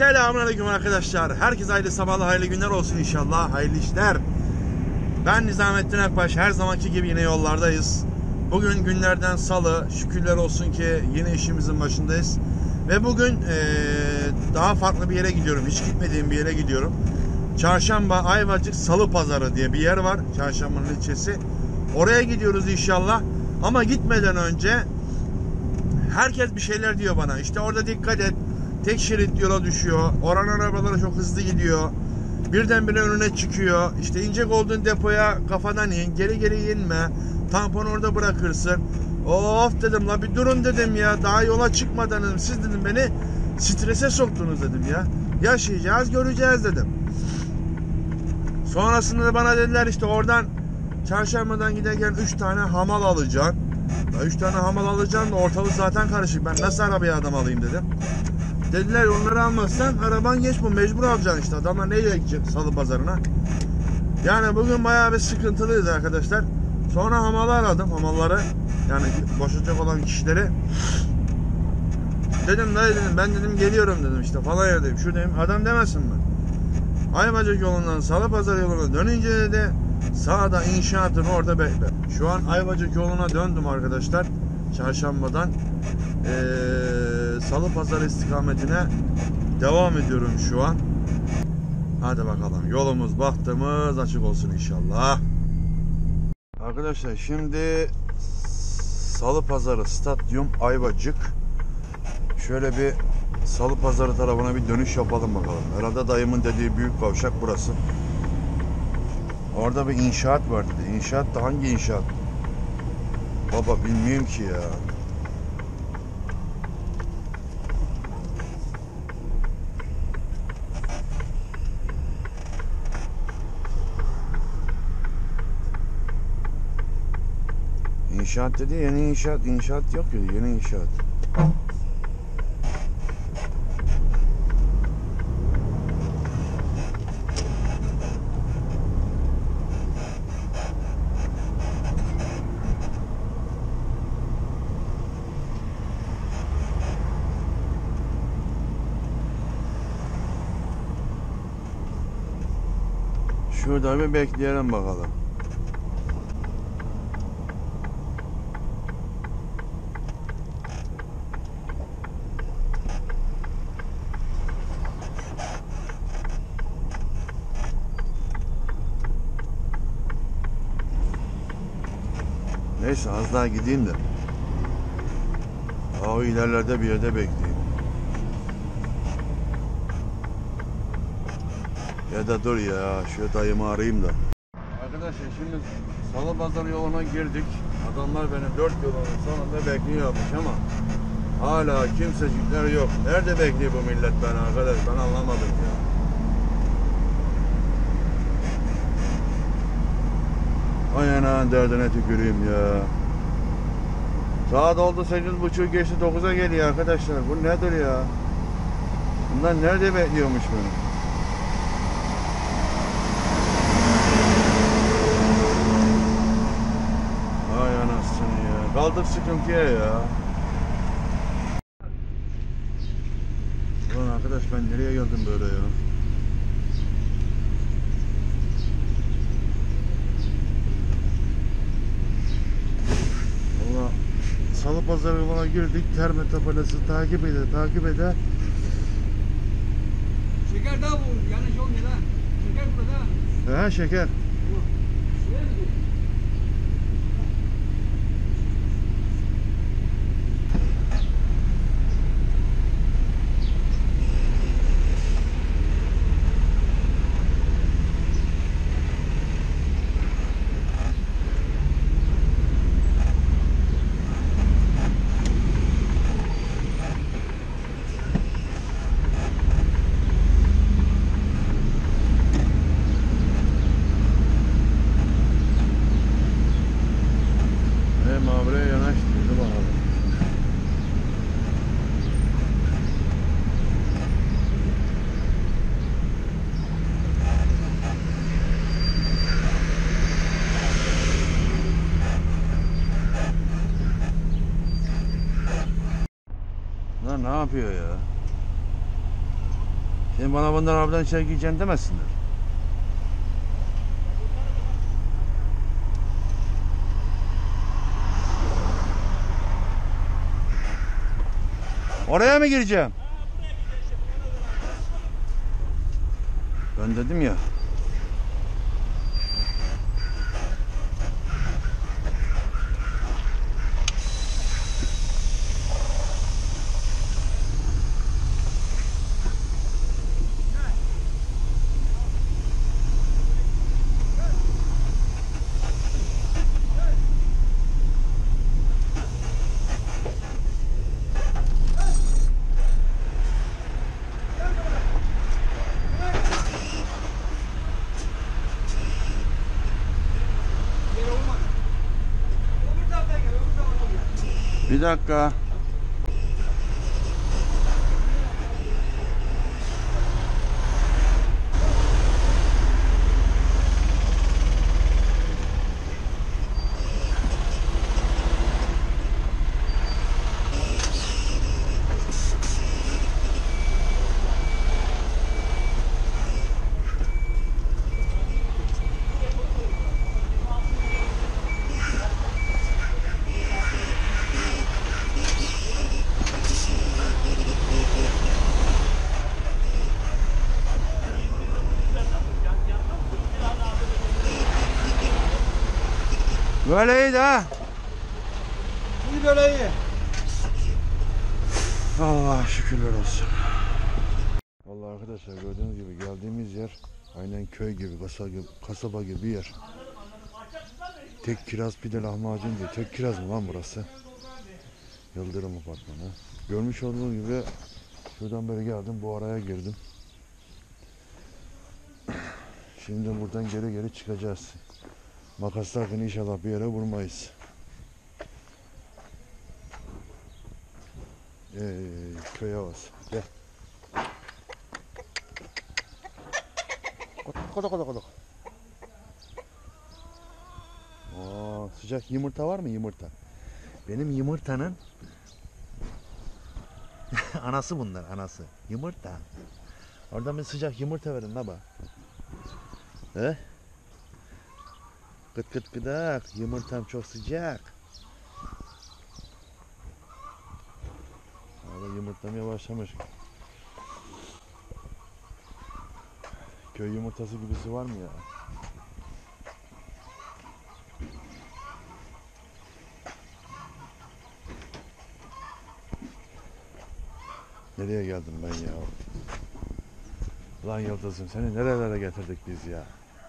Selamünaleyküm arkadaşlar. Herkese hayırlı sabahlar, hayırlı günler olsun inşallah. Hayırlı işler. Ben Nizamettin Akbaş. Her zamanki gibi yine yollardayız. Bugün günlerden salı. Şükürler olsun ki yine işimizin başındayız. Ve bugün daha farklı bir yere gidiyorum. Hiç gitmediğim bir yere gidiyorum. Çarşamba Ayvacık Salı Pazarı diye bir yer var. Çarşamba'nın ilçesi. Oraya gidiyoruz inşallah. Ama gitmeden önce herkes bir şeyler diyor bana. İşte orada dikkat et. Tek şerit yola düşüyor. Oranın arabaları çok hızlı gidiyor. Birdenbire önüne çıkıyor. İşte inecek olduğun depoya kafadan in. Geri inme. Tamponu orada bırakırsın. Of dedim la, bir durun dedim ya. Daha yola çıkmadan dedim. Siz dedim beni strese soktunuz dedim ya. Yaşayacağız, göreceğiz dedim. Sonrasında da bana dediler işte oradan Çarşamba'dan giderken 3 tane hamal alacaksın. 3 tane hamal alacaksın da ortalık zaten karışık. Ben nasıl arabaya adam alayım dedim. Dediler onları almazsan araban geç, bu mecbur alacaksın işte. Adamlar neyle gidecek Salı Pazarına? Yani bugün bayağı bir sıkıntılıyız arkadaşlar. Sonra hamalı aradım, hamalları. Yani boşalacak olan kişileri. Dedim dayı dedim, ben dedim geliyorum dedim işte falan yerdeyim. Şuradayım, adam demesin mi? Ayvacık yolundan Salı Pazarı yoluna dönünce dedi sağda inşaatın orada bekle. Şu an Ayvacık yoluna döndüm arkadaşlar. Çarşamba'dan Salı Pazarı istikametine devam ediyorum şu an. Hadi bakalım, yolumuz bahtımız açık olsun inşallah. Arkadaşlar şimdi Salı Pazarı Stadyum Ayvacık. Şöyle bir Salı Pazarı tarafına bir dönüş yapalım bakalım. Herhalde dayımın dediği büyük kavşak burası. Orada bir inşaat var dedi. İnşaat da hangi inşaat? Baba bilmiyorum ki ya. İnşaat dedi, yeni inşaat. İnşaat yok ya, yeni inşaat. Şurada bir bekleyelim bakalım. Neyse az daha gideyim de. O ilerlerde bir yerde bekleyeyim. Ya da dur ya, şu dayımı arayayım da. Arkadaşlar şimdi Salı Pazarı yoluna girdik. Adamlar beni 4 yolun sonunda bekliyormuş ama hala kimsecikler yok. Nerede bekliyor bu millet beni arkadaş, ben anlamadım ya. Ay anam derdine tüküreyim ya. Saat oldu 8.30 geçti 9'a geliyor arkadaşlar. Bu nedir ya? Bunlar nerede bekliyormuş beni? Ay anasını ya. Kaldık sıkıntıya ya. Ulan arkadaş ben nereye geldim böyle ya? Valla Salı Pazarı yoluna girdik. Terme tabelası takip ede. Şeker daha bu. Yanlış olmuyor lan. Şeker burada. Ha şeker. Mavra'ya yanaştı. Hadi bakalım. Lan ne yapıyor ya? Bana bunlar arabadan içeri gireceğini demesinler. Oraya mı gireceğim? Ben dedim ya. Bir dakika. Böyle iyi de ha. Şimdi böyle iyi. Allah şükürler olsun. Vallahi arkadaşlar gördüğünüz gibi geldiğimiz yer aynen köy gibi, kasaba gibi bir yer. Tek kiraz pide lahmacun diye. Tek kiraz mı lan burası? Yıldırım Apartmanı. Görmüş olduğunuz gibi şuradan beri geldim, bu araya girdim. Şimdi buradan geri çıkacağız. Makaslarken inşallah bir yere vurmayız. Köy havası. Gel. Kodok. Oo, sıcak yumurta var mı yumurta? Benim yumurtanın anası bunlar, anası. Yumurta. Oradan bir sıcak yumurta verin baba. He? Gıt gıdak. Yumurtam çok sıcak. Abi yumurtlamaya başlamış. Köy yumurtası gibisi var mı ya? Nereye geldim ben ya? Lan Yıldız'ım, seni nerelere getirdik biz ya?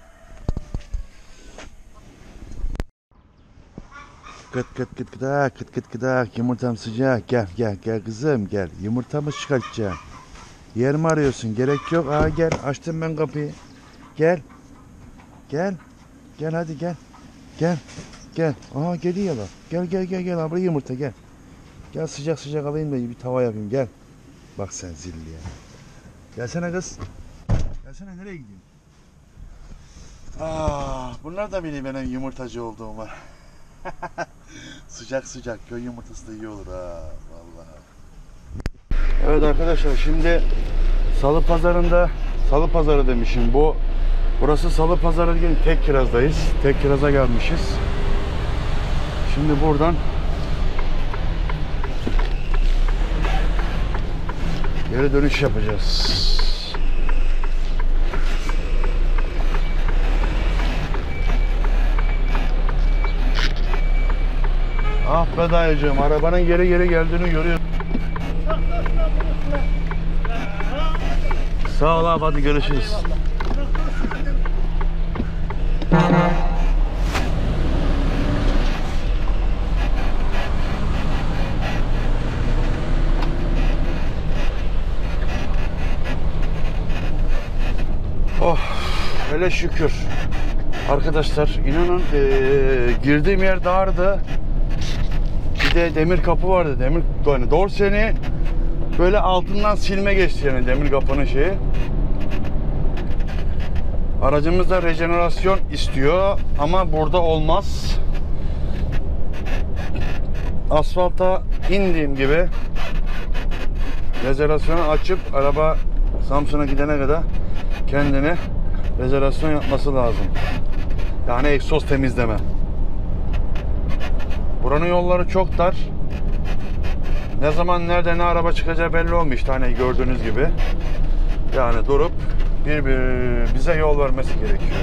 Kıt gıdak. Yumurtam sıcak. Gel kızım gel. Yumurtamı çıkartacağım. Yer mi arıyorsun? Gerek yok. Aa gel. Açtım ben kapıyı. Gel. Gel hadi gel. Gel. Aha geliyor bak. Gel. Abla yumurta gel. Gel sıcak alayım da bir tava yapayım gel. Bak sen zilli ya. Gelsene kız. Gelsene, nereye gidiyorsun? Bunlar da biliyor benim yumurtacı olduğumu. sıcak köy yumurtası da iyi olur ha vallahi. Evet arkadaşlar, şimdi salı pazarı demişim, burası salı pazarı değil, tek kirazdayız. Tek kiraza gelmişiz. Şimdi buradan geri dönüş yapacağız. Ah be dayıcığım, arabanın geri geldiğini görüyorum. Sağ ol abi, hadi görüşürüz. Oh, hele şükür. Arkadaşlar inanın girdiğim yer dardı. Bir de demir kapı vardı. Yani Dorsen'i böyle altından silme geçti, yani demir kapının şeyi. Aracımız da rejenerasyon istiyor ama burada olmaz. Asfalta indiğim gibi rejenerasyonu açıp araba Samsun'a gidene kadar kendine rezervasyon yapması lazım. Yani egzoz temizleme. Buranın yolları çok dar. Ne zaman nerede ne araba çıkacağı belli olmuyor işte, hani gördüğünüz gibi. Yani durup bize yol vermesi gerekiyor.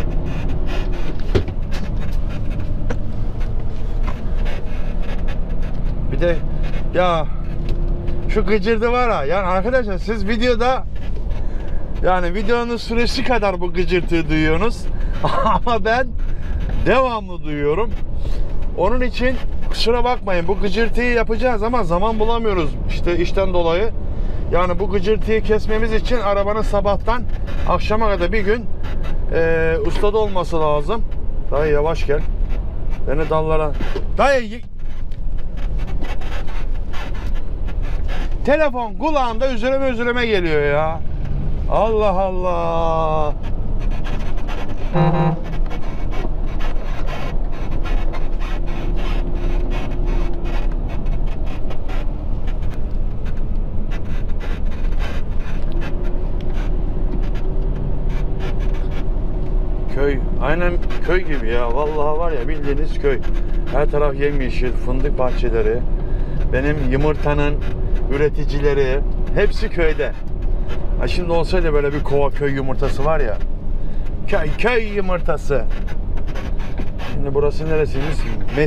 Bir de ya şu gıcırdı var ha, yani arkadaşlar siz videoda, yani videonun süresi kadar bu gıcırtıyı duyuyorsunuz ama ben devamlı duyuyorum. Onun için kusura bakmayın, bu gıcırtıyı yapacağız ama zaman bulamıyoruz işte işten dolayı. Yani bu gıcırtıyı kesmemiz için arabanın sabahtan akşama kadar bir gün ustada olması lazım. Dayı yavaş gel. Beni dallara... Dayı... Telefon kulağımda üzerime geliyor ya. Allah Allah. Köy, aynen köy gibi ya. Vallahi var ya, bildiğiniz köy. Her taraf yemyeşil, fındık bahçeleri. Benim yumurtanın üreticileri hepsi köyde. Ha şimdi olsaydı böyle bir kova köy yumurtası var ya. Köy yumurtası. Şimdi burası neresiniz?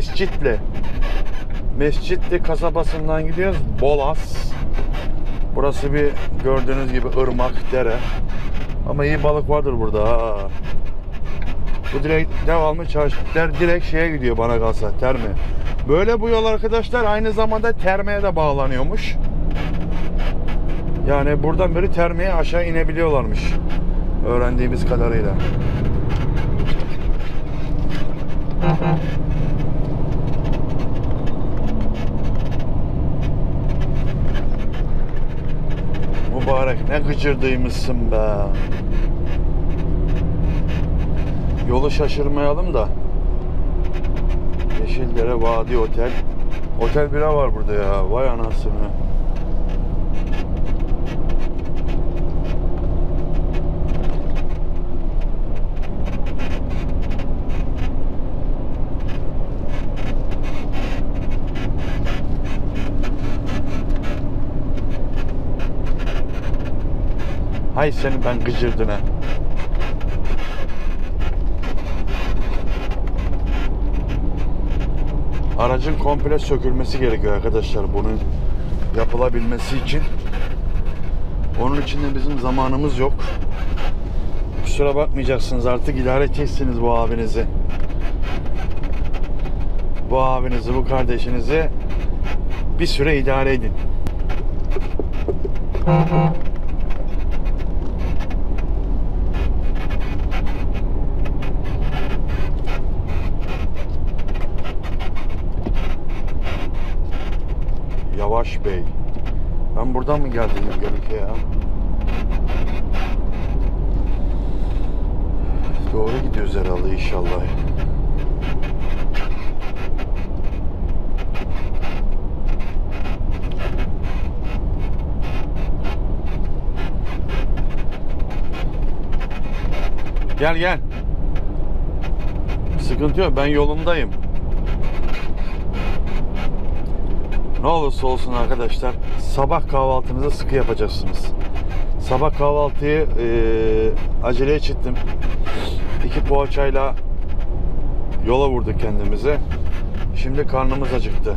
Mescitli kasabasından gidiyoruz. Bolas. Burası bir gördüğünüz gibi ırmak, dere. Ama iyi balık vardır burada ha. Bu direkt devamlı çarşılar direkt şeye gidiyor bana kalsa, Terme. Böyle bu yol arkadaşlar aynı zamanda Terme'ye de bağlanıyormuş. Yani buradan beri Terme'ye aşağı inebiliyorlarmış. Öğrendiğimiz kadarıyla. Mübarek ne gıcırdıymışsın be. Yolu şaşırmayalım da. Yeşildere Vadi Otel. Otel bira var burada ya. Vay anasını. Hay senin ben gıcırdına. Aracın komple sökülmesi gerekiyor arkadaşlar bunun yapılabilmesi için. Onun için de bizim zamanımız yok. Kusura bakmayacaksınız, artık idare edeceksiniz bu abinizi. Bu abinizi, bu kardeşinizi bir süre idare edin. Yavaş Bey. Ben buradan mı geldim gerekiyor ya? Doğru gidiyoruz herhalde inşallah. Gel. Sıkıntı yok, ben yolundayım. Ne olursa olsun arkadaşlar, sabah kahvaltınızı sıkı yapacaksınız. Sabah kahvaltıyı aceleye çıktım. 2 poğaçayla yola vurduk kendimizi. Şimdi karnımız acıktı.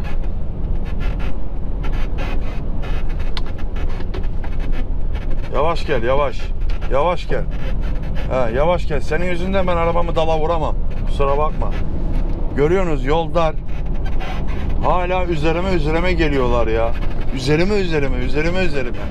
Yavaş gel, yavaş. Yavaş gel. Ha, yavaş gel. Senin yüzünden ben arabamı dala vuramam. Kusura bakma. Görüyorsunuz yol dar. Hala üzerime geliyorlar ya. Üzerime.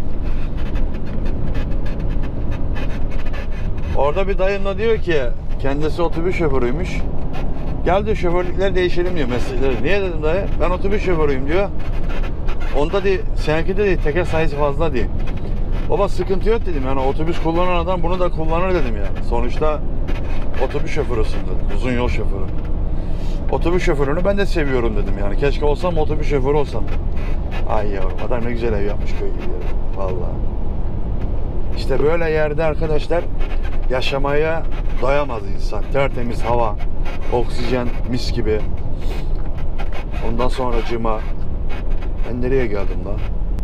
Orada bir dayım da diyor ki, kendisi otobüs şoförüymüş. Gel diyor, şoförlükler değişelim diyor, meslekleri. Niye dedim dayı? Ben otobüs şoförüyüm diyor. Onda değil, seninki de değil, teker sayısı fazla değil. Baba sıkıntı yok dedim, yani otobüs kullanan adam bunu da kullanır dedim yani. Sonuçta otobüs şoförüsün dedim, uzun yol şoförü. Otobüs şoförünü ben de seviyorum dedim yani. Keşke olsam otobüs şoförü olsam. Ay yavrum, adam ne güzel ev yapmış köy gibi. Vallahi. İşte böyle yerde arkadaşlar yaşamaya doyamaz insan. Tertemiz hava, oksijen mis gibi. Ondan sonracığıma ben nereye geldim lan?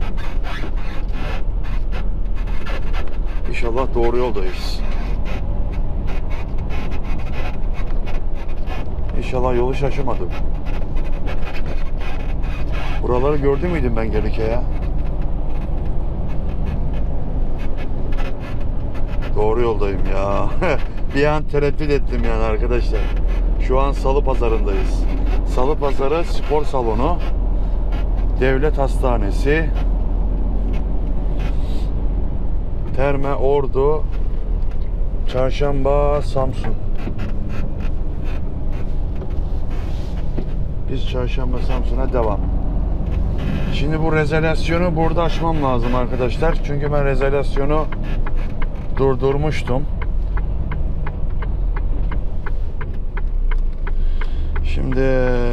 İnşallah doğru yoldayız. İnşallah yolu şaşırmadım. Buraları gördü müydüm ben gelirken ya? Doğru yoldayım ya. Bir an tereddüt ettim yani arkadaşlar. Şu an Salı Pazarı'ndayız. Salı Pazarı spor salonu, devlet hastanesi, Terme, Ordu, Çarşamba, Samsun. Biz Çarşamba, Samsun'a devam. Şimdi bu rezervasyonu burada açmam lazım arkadaşlar. Çünkü ben rezervasyonu durdurmuştum. Şimdi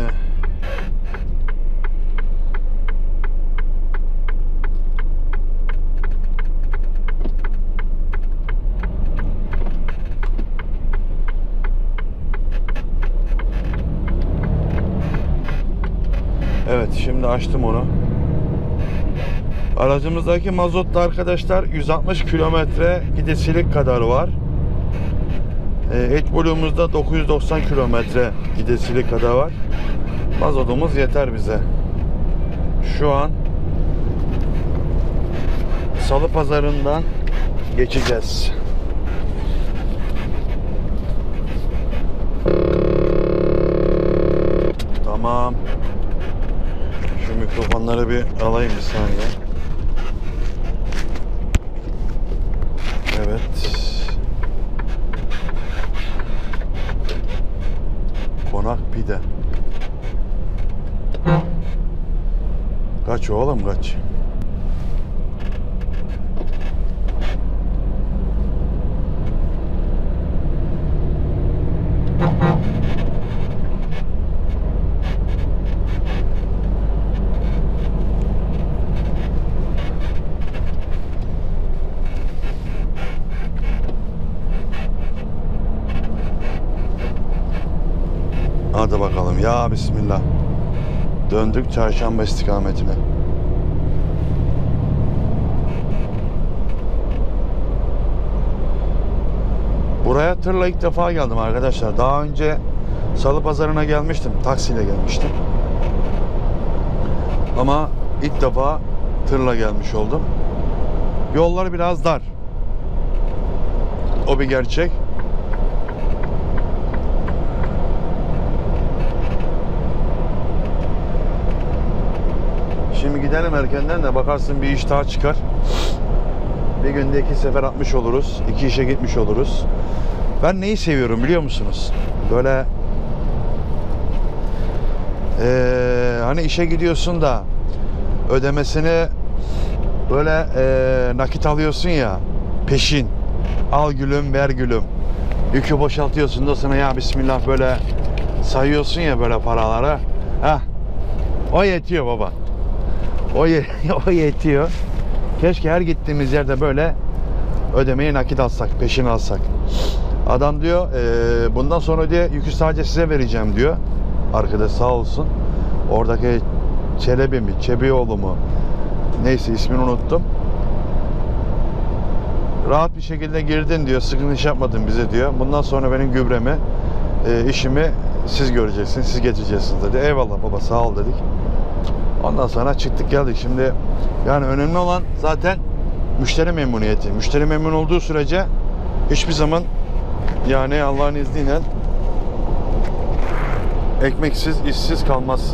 evet, şimdi açtım onu. Aracımızdaki mazot da arkadaşlar 160 kilometre gidesilik kadar var. AdBlue'muzda 990 kilometre gidesilik kadar var. Mazotumuz yeter bize. Şu an Salı Pazarı'ndan geçeceğiz. Tamam. Şu mikrofonları bir alayım bir saniye. Evet. Konak pide. Kaç oğlum kaç? Hadi bakalım ya bismillah. Döndük Çarşamba istikametine. Buraya tırla ilk defa geldim arkadaşlar. Daha önce Salı Pazarı'na gelmiştim. Taksiyle gelmiştim. Ama ilk defa tırla gelmiş oldum. Yollar biraz dar. O bir gerçek. Şimdi gidelim erkenden de bakarsın bir iş daha çıkar. Bir günde 2 sefer atmış oluruz. 2 işe gitmiş oluruz. Ben neyi seviyorum biliyor musunuz? Böyle hani işe gidiyorsun da ödemesini böyle nakit alıyorsun ya, peşin. Al gülüm ver gülüm. Yükü boşaltıyorsun da sana ya bismillah böyle sayıyorsun ya böyle paraları. Heh. O yetiyor baba. O yetiyor. Keşke her gittiğimiz yerde böyle ödemeyi nakit alsak, peşin alsak. Adam diyor bundan sonra diyor yükü sadece size vereceğim diyor. Arkadaş sağ olsun. Oradaki Çelebi mi, Çebioğlu mu? Neyse ismini unuttum. Rahat bir şekilde girdin diyor. Sıkıntı iş yapmadın bize diyor. Bundan sonra benim gübremi, işimi siz göreceksiniz, siz getireceksiniz dedi. Eyvallah baba sağ ol dedik. Ondan sonra çıktık geldik. Şimdi yani önemli olan zaten müşteri memnuniyeti. Müşteri memnun olduğu sürece hiçbir zaman yani Allah'ın izniyle ekmeksiz, işsiz kalmaz.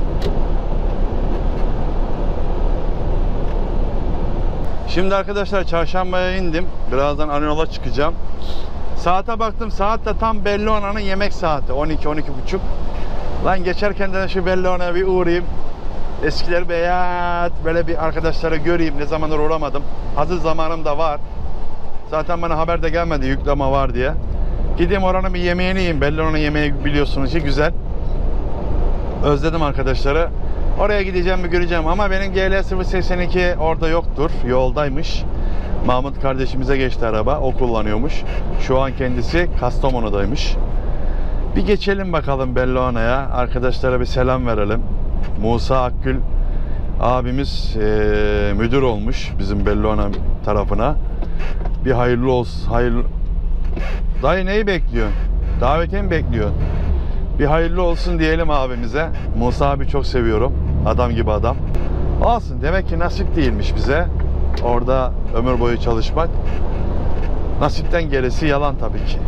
Şimdi arkadaşlar Çarşamba'ya indim. Birazdan Anadolu'ya çıkacağım. Saate baktım. Saat de tam Bellona'nın yemek saati. 12-12.30. Lan geçerken de şu Bellona'ya bir uğrayayım. Eskiler beyaz böyle bir arkadaşları göreyim. Ne zamandır uğramadım. Hazır zamanım da var. Zaten bana haber de gelmedi yükleme var diye. Gideyim oranın bir yemeğini yiyeyim. Bellona'nın yemeği biliyorsunuz ki güzel. Özledim arkadaşları. Oraya gideceğim bir göreceğim ama benim GL082 orada yoktur. Yoldaymış. Mahmut kardeşimize geçti araba. O kullanıyormuş. Şu an kendisi Kastamonu'daymış. Bir geçelim bakalım Bellona'ya. Arkadaşlara bir selam verelim. Musa Akgül abimiz müdür olmuş bizim Bellona tarafına. Bir hayırlı olsun. Hayırlı. Dayı neyi bekliyorsun? Davetiye mi bekliyorsun? Bir hayırlı olsun diyelim abimize. Musa abi çok seviyorum. Adam gibi adam. Olsun. Demek ki nasip değilmiş bize. Orada ömür boyu çalışmak. Nasipten gerisi yalan tabii ki.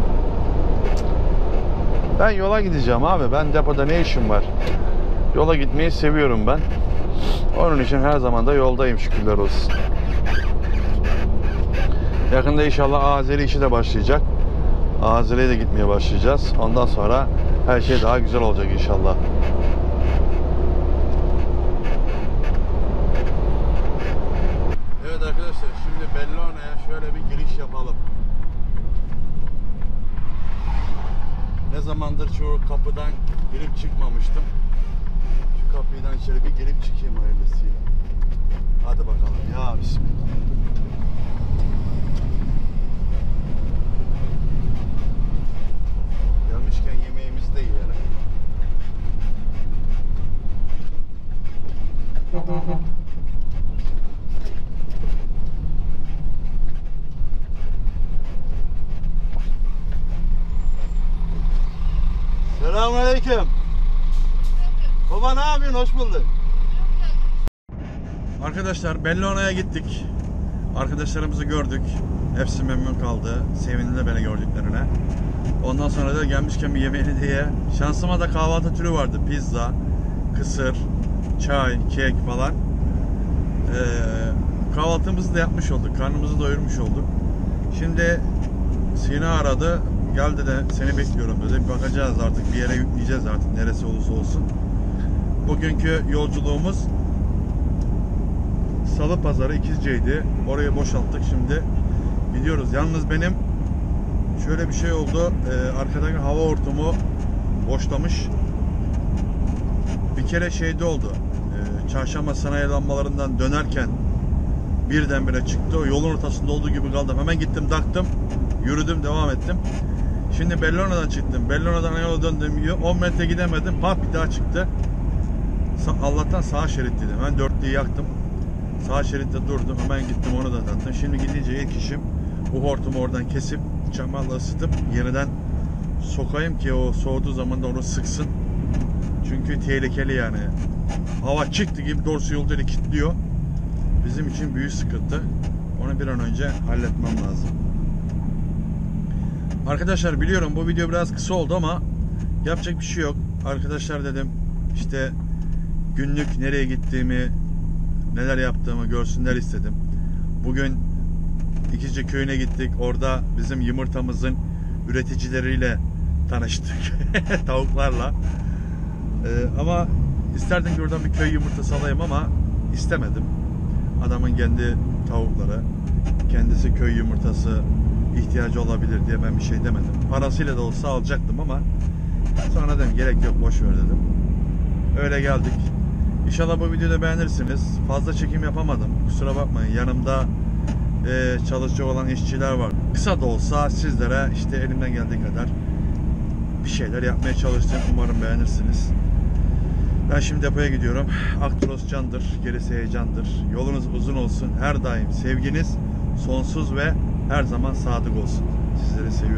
Ben yola gideceğim abi. Ben depoda ne işim var? Yola gitmeyi seviyorum ben. Onun için her zaman da yoldayım, şükürler olsun. Yakında inşallah Azeri işi de başlayacak. Azeri'ye de gitmeye başlayacağız. Ondan sonra her şey daha güzel olacak inşallah. Evet arkadaşlar, şimdi Bellona'ya şöyle bir giriş yapalım. Ne zamandır şu kapıdan girip çıkmamıştım. Şu kapıdan içeri bir girip çıkayım hayırlısıyla. Hadi bakalım ya, bismillah. Gelmişken yemeğimizi de yiyelim. Selamünaleyküm. Baba ne yapıyorsun? Hoş bulduk. Arkadaşlar Bellona'ya gittik. Arkadaşlarımızı gördük. Hepsi memnun kaldı. Sevindiler beni gördüklerine. Ondan sonra da gelmişken bir yemeğini diye. Şansıma da kahvaltı türü vardı. Pizza, kısır, çay, kek falan. Kahvaltımızı da yapmış olduk. Karnımızı doyurmuş olduk. Şimdi Sina aradı. Geldi de seni bekliyorum dedi. Bakacağız artık, bir yere yükleyeceğiz artık, neresi olursa olsun. Bugünkü yolculuğumuz Salı Pazarı İkizce'ydi. Orayı boşalttık, şimdi gidiyoruz. Yalnız benim şöyle bir şey oldu. Arkadaki hava hortumu boşlamış. Bir kere şeyde oldu. Çarşamba sanayi lambalarından dönerken birdenbire çıktı. O yolun ortasında olduğu gibi kaldım. Hemen gittim, taktım. Yürüdüm, devam ettim. Şimdi Bellona'dan çıktım. Bellona'dan yola döndüm. 10 metre gidemedim. Pat bir daha çıktı. Allah'tan sağ şeritteydim. Ben dörtlüyü yaktım. Sağ şeritte durdum. Hemen gittim, onu da taktım. Şimdi gidince ilk işim bu hortumu oradan kesip çamurla ısıtıp yeniden sokayım ki o soğuduğu zaman da onu sıksın. Çünkü tehlikeli yani. Hava çıktı gibi dorsu yolları kilitliyor. Bizim için büyük sıkıntı. Onu bir an önce halletmem lazım. Arkadaşlar biliyorum bu video biraz kısa oldu ama yapacak bir şey yok. Arkadaşlar dedim işte günlük nereye gittiğimi, neler yaptığımı görsünler istedim. Bugün İkizce köyüne gittik. Orada bizim yumurtamızın üreticileriyle tanıştık. Tavuklarla. Ama isterdim ki oradan bir köy yumurtası alayım ama istemedim. Adamın kendi tavukları, kendisi köy yumurtası ihtiyacı olabilir diye ben bir şey demedim. Parasıyla da olsa alacaktım ama sonra dedim gerek yok, boş ver dedim. Öyle geldik. İnşallah bu videoda beğenirsiniz. Fazla çekim yapamadım. Kusura bakmayın. Yanımda çalışacak olan işçiler var. Kısa da olsa sizlere işte elimden geldiği kadar bir şeyler yapmaya çalıştım. Umarım beğenirsiniz. Ben şimdi depoya gidiyorum. Aktoros candır, gerisi heyecandır. Yolunuz uzun olsun. Her daim sevginiz sonsuz ve her zaman sadık olsun. Sizleri seviyorum.